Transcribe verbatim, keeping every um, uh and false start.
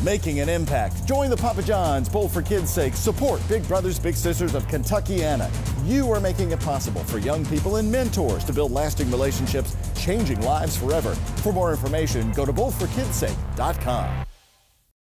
making an impact. Join the Papa John's Bowl for Kids' Sake. Support Big Brothers Big Sisters of Kentuckiana. You are making it possible for young people and mentors to build lasting relationships, changing lives forever. For more information, go to bowl for kids sake dot com.